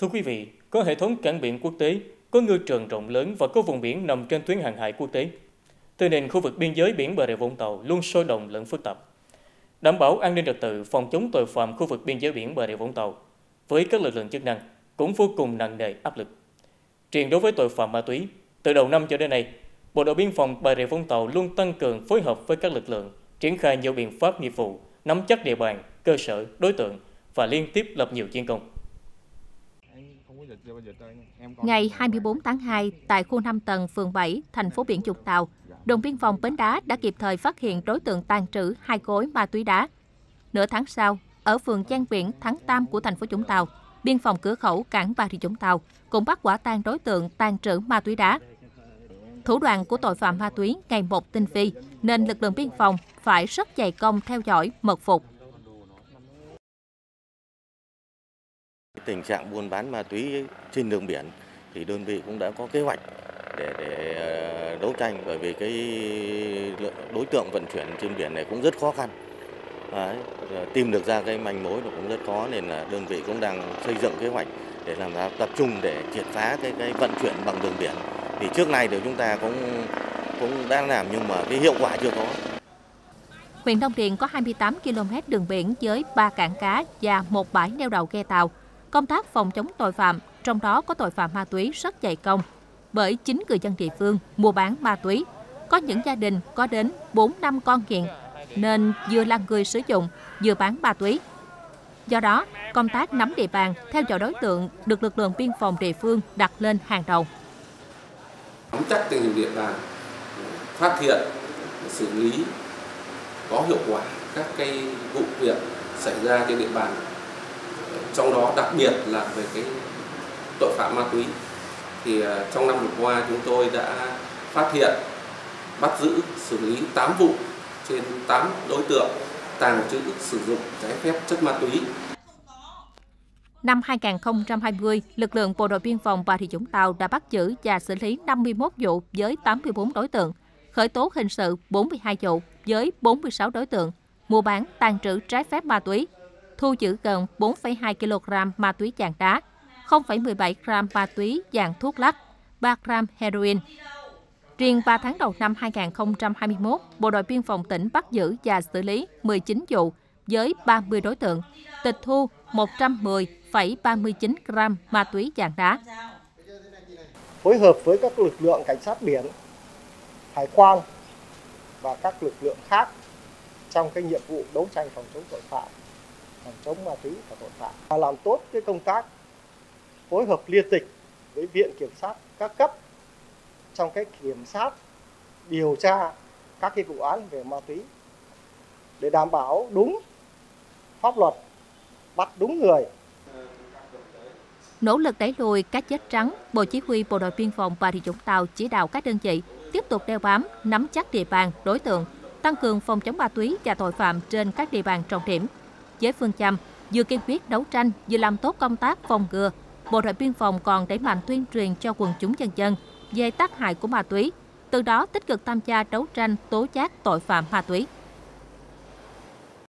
Thưa quý vị, có hệ thống cảng biển quốc tế, có ngư trường rộng lớn và có vùng biển nằm trên tuyến hàng hải quốc tế. Thế nên khu vực biên giới biển Bà Rịa Vũng Tàu luôn sôi động lẫn phức tạp. Đảm bảo an ninh trật tự, phòng chống tội phạm khu vực biên giới biển Bà Rịa Vũng Tàu với các lực lượng chức năng cũng vô cùng nặng nề áp lực. Riêng đối với tội phạm ma túy, từ đầu năm cho đến nay, Bộ đội Biên phòng Bà Rịa Vũng Tàu luôn tăng cường phối hợp với các lực lượng, triển khai nhiều biện pháp nghiệp vụ, nắm chắc địa bàn, cơ sở, đối tượng và liên tiếp lập nhiều chiến công. Ngày 24 tháng 2, tại khu 5 tầng, phường 7, thành phố Biển Vũng Tàu, đồn biên phòng Bến Đá đã kịp thời phát hiện đối tượng tàng trữ 2 gói ma túy đá. Nửa tháng sau, ở phường Giang Biển, Thắng Tam của thành phố Vũng Tàu, biên phòng cửa khẩu cảng Bà Rịa Vũng Tàu cũng bắt quả tang đối tượng tàng trữ ma túy đá. Thủ đoạn của tội phạm ma túy ngày một tinh vi, nên lực lượng biên phòng phải rất dày công theo dõi, mật phục. Tình trạng buôn bán ma túy trên đường biển thì đơn vị cũng đã có kế hoạch để đấu tranh, bởi vì cái đối tượng vận chuyển trên biển này cũng rất khó khăn. Đấy, tìm được ra cái manh mối cũng rất khó, nên là đơn vị cũng đang xây dựng kế hoạch để làm sao tập trung để triệt phá cái vận chuyển bằng đường biển. Thì trước nay thì chúng ta cũng đang làm nhưng mà cái hiệu quả chưa có. Huyện Long Điền có 28 km đường biển với 3 cảng cá và 1 bãi neo đậu ghe tàu. Công tác phòng chống tội phạm, trong đó có tội phạm ma túy rất dày công, bởi chính người dân địa phương mua bán ma túy. Có những gia đình có đến 4-5 con nghiện, nên vừa là người sử dụng, vừa bán ma túy. Do đó, công tác nắm địa bàn, theo dõi đối tượng được lực lượng biên phòng địa phương đặt lên hàng đầu. Nắm chắc tình hình địa bàn, phát hiện, xử lý có hiệu quả các cái vụ việc xảy ra trên địa bàn. Trong đó đặc biệt là về cái tội phạm ma túy. Thì trong năm vừa qua chúng tôi đã phát hiện, bắt giữ, xử lý 8 vụ trên 8 đối tượng tàng trữ sử dụng trái phép chất ma túy. Năm 2020, lực lượng Bộ đội Biên phòng Bà Rịa Vũng Tàu đã bắt giữ và xử lý 51 vụ với 84 đối tượng, khởi tố hình sự 42 vụ với 46 đối tượng, mua bán tàng trữ trái phép ma túy, thu giữ gần 4,2 kg ma túy dạng đá, 0,17 gram ma túy dạng thuốc lắc, 3 gram heroin. Riêng 3 tháng đầu năm 2021, Bộ đội Biên phòng tỉnh bắt giữ và xử lý 19 vụ với 30 đối tượng, tịch thu 110,39 gram ma túy dạng đá. Phối hợp với các lực lượng cảnh sát biển, hải quan và các lực lượng khác trong cái nhiệm vụ đấu tranh phòng chống tội phạm, phòng chống ma túy và tội phạm, và làm tốt cái công tác phối hợp liên tịch với Viện Kiểm sát các cấp trong cái kiểm sát, điều tra các cái vụ án về ma túy để đảm bảo đúng pháp luật, bắt đúng người. Nỗ lực đẩy lùi cá chết trắng, Bộ Chỉ huy Bộ đội Biên phòng Bà Rịa Vũng Tàu chỉ đạo các đơn vị tiếp tục đeo bám, nắm chắc địa bàn, đối tượng, tăng cường phòng chống ma túy và tội phạm trên các địa bàn trọng điểm. Với phương châm vừa kiên quyết đấu tranh, vừa làm tốt công tác phòng ngừa, Bộ đội Biên phòng còn đẩy mạnh tuyên truyền cho quần chúng nhân dân về tác hại của ma túy, từ đó tích cực tham gia đấu tranh tố giác tội phạm ma túy.